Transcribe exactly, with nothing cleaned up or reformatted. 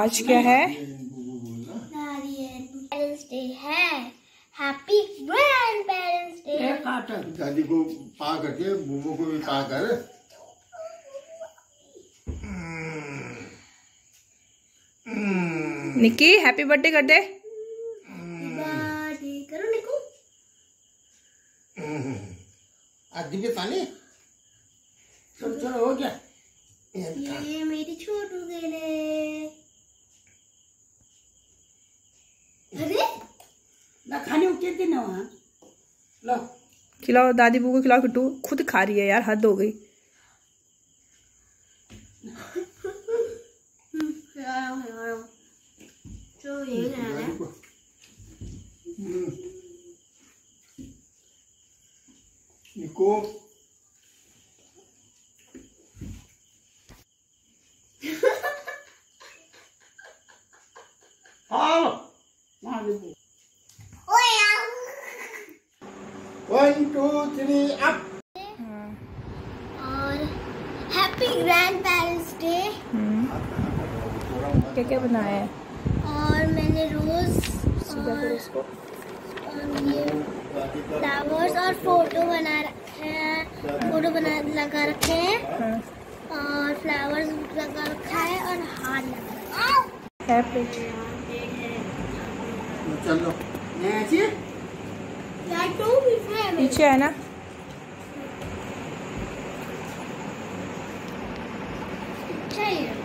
आज क्या है? पेरेंट्स डे है। Happy grandparents day. दादी को पा करके बुबू को भी पा कर। निक्की हैप्पी बर्थडे कर दे। बर्थडे करो निक्कू। आदि भी पानी। चलो चलो हो गया। ये मेरी छोटू गेले। अरे ना खाने उठे थे ना वहाँ। लो खिलाओ दादी बू को खिलाओ। किट्टू खुद खा रही है यार, हद हो गई। जो ये है निको आओ वहाँ देखो। One two three up. और हैप्पी ग्रैंड पेरेंट्स डे। क्या क्या बनाया है? और मैंने रोज सीधा करो इसको। और ये फ्लावर्स और फोटो बना रखे हैं। फोटो बना लगा रखे हैं और फ्लावर्स लगा रखा है और हार लगा है प्लेट। चलो ऐसे पीछे है ना? चाहिए।